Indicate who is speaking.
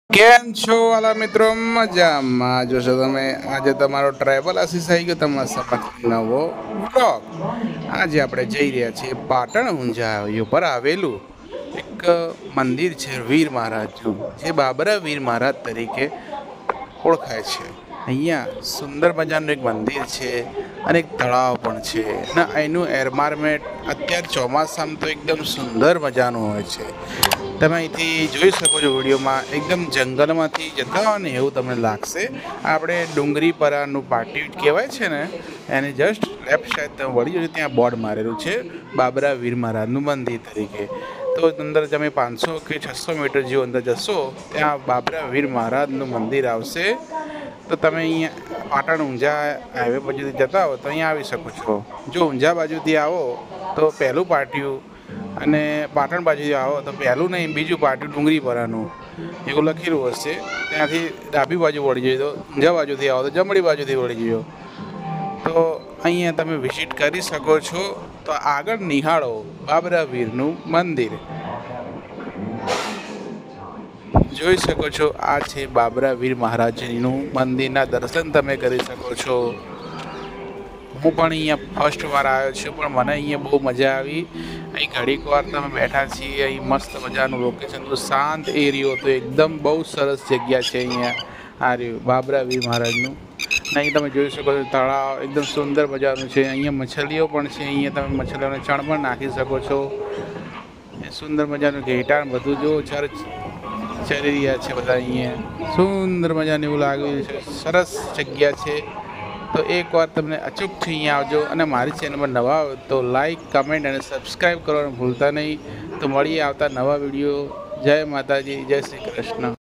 Speaker 1: કેમ છો વાલા મિત્રો? મજામાં જોશો તમે. આજે તમારો ટ્રાવેલ આશીષ આવી ગયો તમારા સમક્ષ નવો વ્લોગ. આજે આપણે જઈ રહ્યા છીએ પાટણ ઊંઝા ઉપર આવેલું એક મંદિર છે વીર મહારાજનું, જે બાબરા વીર મહારાજ તરીકે ઓળખાય છે. અહીંયા સુંદર મજાનું એક મંદિર છે અને એક તળાવ પણ છે અને અહીંનું એન્વાયરમેન્ટ અત્યારે ચોમાસામાં તો એકદમ સુંદર મજાનું હોય છે. તમે અહીંથી જોઈ શકો છો વિડીયોમાં, એકદમ જંગલમાંથી જતા હોય ને એવું તમને લાગશે. આપણે ડુંગરીપરાનું પાટી કહેવાય છે ને, એની જસ્ટ લેફ્ટ સાઈડ તમે વળી જજો, ત્યાં બોર્ડ મારેલું છે બાબરા વીર મહારાજનું મંદિર તરીકે. તો અંદર તમે 500 કે 600 મીટર જેવું અંદર જશો, ત્યાં બાબરા વીર મહારાજનું મંદિર આવશે. તો તમે અહીંયા પાટણ ઊંઝા હાઈવે બાજુથી જતા હો તો અહીંયા આવી શકો છો. જો ઊંઝા બાજુથી આવો તો પહેલું પાટિયું, અને પાટણ બાજુથી આવો તો પહેલું નહીં બીજું પાટિયું ડુંગરીપરાનું એવું લખેલું હશે. ત્યાંથી ડાબી બાજુ વળી જઈએ તો ઊંઝા બાજુથી આવો તો જમણી બાજુથી વળી જજો. તો અહીંયા તમે વિઝિટ કરી શકો છો. તો આગળ નિહાળો બાબરા વીરનું મંદિર. જોઈ શકો છો, આ છે બાબરા વીર મહારાજનું મંદિરના દર્શન તમે કરી શકો છો. હું પણ અહીંયા ફર્સ્ટ વાર આવ્યો છું, પણ મને અહીંયા બહુ મજા આવી. અહીં ઘડીક વાર તમે બેઠા છીએ, અહીં મસ્ત મજાનું લોકેશન, તો શાંત એરિયો, તો એકદમ બહુ સરસ જગ્યા છે. અહીંયા આ રહ્યું બાબરા વીર મહારાજનું. અહીં તમે જોઈ શકો છો તળાવ એકદમ સુંદર મજાનું છે. અહીંયા મછલીઓ પણ છે, અહીંયા તમે મછલીઓને ચણ પણ નાખી શકો છો. સુંદર મજાનું ઘેટાણ બધું જો ચરી રહ્યા છે બધા. અહીંયા સુંદર મજાનું એવું લાગ્યું છે, સરસ જગ્યા છે. તો એકવાર તમને અચૂકથી અહીંયા આવજો, અને મારી ચેનલ પર નવા હોય તો લાઈક, કમેન્ટ અને સબસ્ક્રાઈબ કરવાનું ભૂલતા નહીં. તો મળીએ આવતા નવા વિડીયો. જય માતાજી, જય શ્રી કૃષ્ણ.